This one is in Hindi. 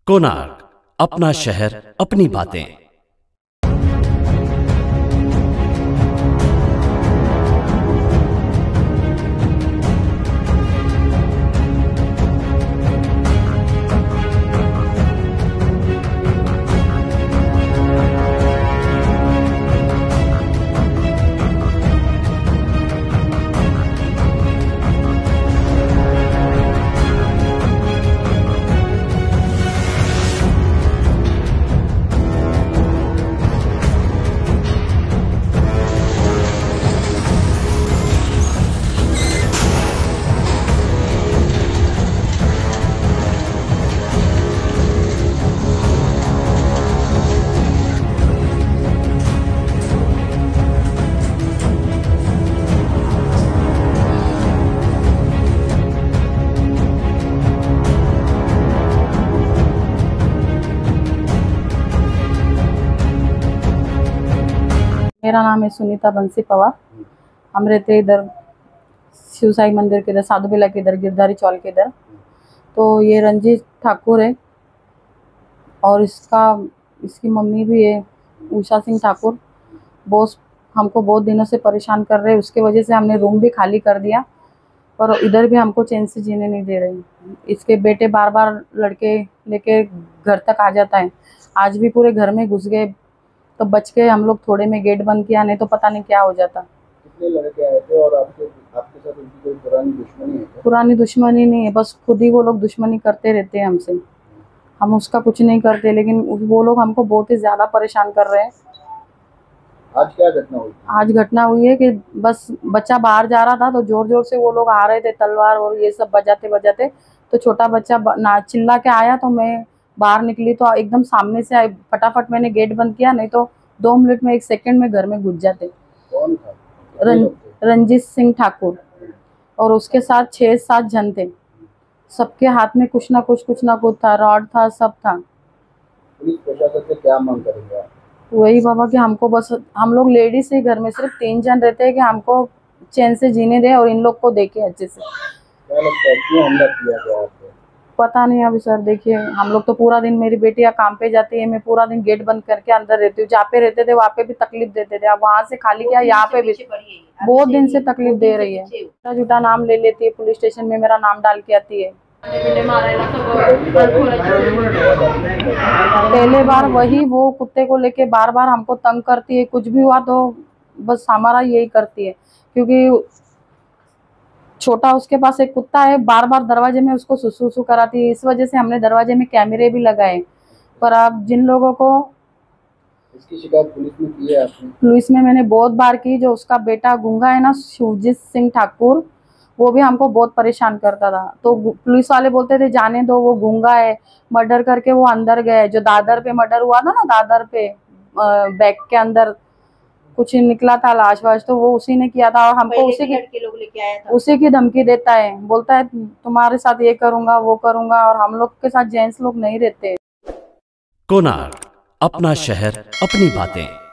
कोणार्क, अपना शहर अपनी बातें। मेरा नाम है सुनीता बंसी पवार। हम रहते इधर शिव साई मंदिर के इधर, साधु बेला के इधर, गिरधारी चौल के इधर। तो ये रंजीत ठाकुर है और इसकी मम्मी भी है उषा सिंह ठाकुर। बॉस हमको बहुत दिनों से परेशान कर रहे हैं, उसके वजह से हमने रूम भी खाली कर दिया, पर इधर भी हमको चैन से जीने नहीं दे रहे। इसके बेटे बार बार लड़के लेके घर तक आ जाता है। आज भी पूरे घर में घुस गए, तो बच के हम लोग थोड़े में गेट बंद किया, नहीं तो पता नहीं क्या हो जाता। कितने लड़के आए थे और आपके साथ उनकी कोई पुरानी दुश्मनी है? पुरानी दुश्मनी नहीं है, बस खुद ही वो लोग दुश्मनी करते रहते हैं हमसे। हम उसका कुछ नहीं करते, लेकिन वो लोग हमको बहुत ही ज्यादा परेशान कर रहे हैं। आज क्या घटना हुई? आज घटना हुई है कि बस बच्चा बाहर जा रहा था, तो जोर जोर से वो लोग आ रहे थे, तलवार और ये सब बजाते बजाते। तो छोटा बच्चा ना चिल्ला के आया, तो मैं बाहर निकली तो एकदम सामने से आई। फटाफट मैंने गेट बंद किया, नहीं तो 2 मिनट में 1 सेकंड में घर में घुस जाते। कौन था? रंजीत सिंह ठाकुर और उसके साथ 6-7 जन थे। सबके हाथ में कुछ ना कुछ था, रॉड था, सब था। पुलिस प्रशासन से क्या मांग करेंगे आप? वही बाबा कि हमको बस, हम लोग लेडीज ही घर में सिर्फ 3 जन रहते हैं, कि हमको चैन से जीने दे और इन लोग को देखे अच्छे से। क्या लगता है क्यों हमला किया गया आपको? पता नहीं अभी सर, देखिए हम लोग तो पूरा दिन, मेरी बेटी या काम पे जाती है, मैं पूरा दिन गेट बंद करके अंदर रहती हूँ। जहाँ पे रहते थे वहाँ पे भी तकलीफ देते थे, अब वहाँ से खाली किया, यहाँ पे भी बहुत दिन से तकलीफ दे रही है। झूठा नाम ले लेती है, पुलिस स्टेशन में मेरा नाम डाल के आती है। पहले बार वही वो कुत्ते को लेके बार बार हमको तंग करती है, कुछ भी हुआ तो बस हमारा यही करती है। क्योंकि छोटा उसके पास एक कुत्ता है, बार बार दरवाजे में उसको सुसु कराती है। इस वजह से हमने दरवाजे में कैमरे भी लगाए। पर अब जिन लोगों को इसकी शिकायत पुलिस में की है आपने? पुलिस में मैंने बहुत बार की। जो उसका बेटा गूंगा है ना, शिवजीत सिंह ठाकुर, वो भी हमको बहुत परेशान करता था। तो पुलिस वाले बोलते थे जाने दो, वो गूंगा है, मर्डर करके वो अंदर गए। जो दादर पे मर्डर हुआ था ना, दादर पे बैग के अंदर कुछ निकला था लाश वाश, तो वो उसी ने किया था। और हमको उसी की धमकी देता है, बोलता है तुम्हारे साथ ये करूंगा वो करूंगा। और हम लोग के साथ जेंट्स लोग नहीं रहते। कोणार्क, अपना शहर अपनी बातें।